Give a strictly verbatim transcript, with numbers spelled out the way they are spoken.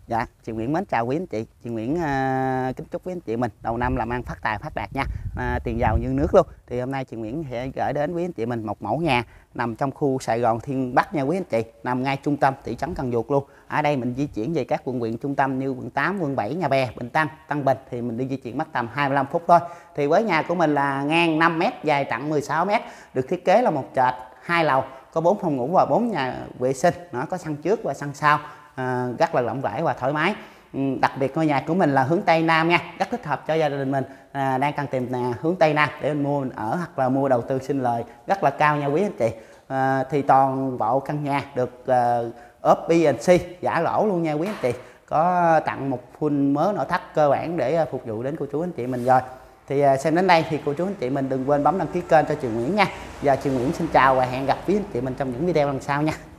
Dạ, chị Nguyễn mến chào quý anh chị. Chị Nguyễn uh, kính chúc quý anh chị mình đầu năm làm ăn phát tài phát đạt nha, uh, tiền giàu như nước luôn. Thì hôm nay chị Nguyễn sẽ gửi đến quý anh chị mình một mẫu nhà nằm trong khu Sài Gòn Thiên Bắc nha quý anh chị, nằm ngay trung tâm thị trấn Cần Duộc luôn. Ở đây mình di chuyển về các quận huyện trung tâm như quận tám, quận bảy, Nhà Bè, Bình Tân, Tân Bình thì mình đi di chuyển mất tầm hai mươi lăm phút thôi. Thì với nhà của mình là ngang năm mét, dài tận mười sáu mét, được thiết kế là một trệt, hai lầu, có bốn phòng ngủ và bốn nhà vệ sinh, nó có sân trước và sân sau. À, rất là rộng rãi và thoải mái. Ừ, đặc biệt ngôi nhà của mình là hướng Tây Nam nha, rất thích hợp cho gia đình mình à, đang cần tìm nhà hướng Tây Nam để mình mua mình ở hoặc là mua đầu tư sinh lời rất là cao nha quý anh chị. À, thì toàn bộ căn nhà được uh, ốp bê en xê giả lỗ luôn nha quý anh chị, có tặng một full mớ nội thất cơ bản để uh, phục vụ đến cô chú anh chị mình rồi. Thì uh, xem đến đây thì cô chú anh chị mình đừng quên bấm đăng ký kênh cho chị Nguyễn nha. Giờ chị Nguyễn xin chào và hẹn gặp quý anh chị mình trong những video lần sau nha.